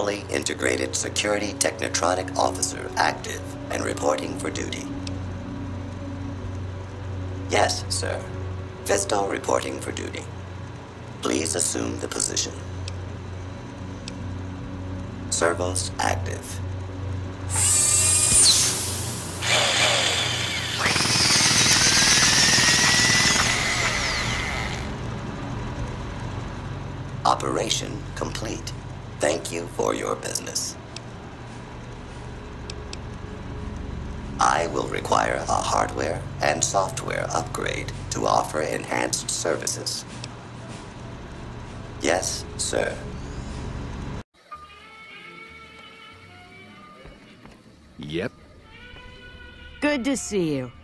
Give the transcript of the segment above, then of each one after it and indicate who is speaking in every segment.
Speaker 1: fully integrated security technotronic officer active and reporting for duty. Yes, sir. Fisto reporting for duty. Please assume the position. Servos active. Operation complete. Thank you for your business. I will require a hardware and software upgrade to offer enhanced services. Yes, sir.
Speaker 2: Yep.
Speaker 3: Good to see you.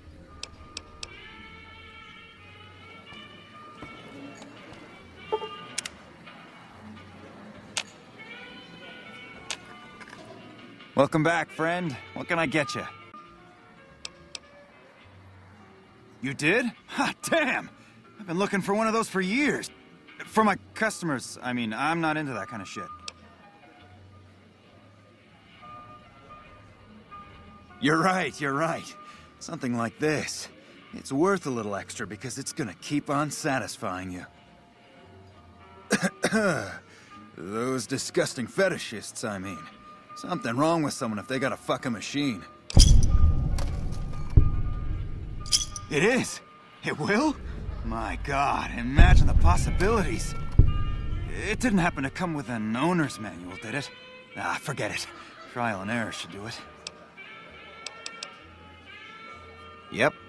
Speaker 4: Welcome back, friend. What can I get you? You did? Ha, damn! I've been looking for one of those for years. For my customers, I mean, I'm not into that kind of shit. You're right, you're right. Something like this. It's worth a little extra because it's gonna keep on satisfying you. Those disgusting fetishists, I mean. Something wrong with someone if they got a fucking machine. It is! It will? My God, imagine the possibilities. It didn't happen to come with an owner's manual, did it? Ah, forget it. Trial and error should do it. Yep,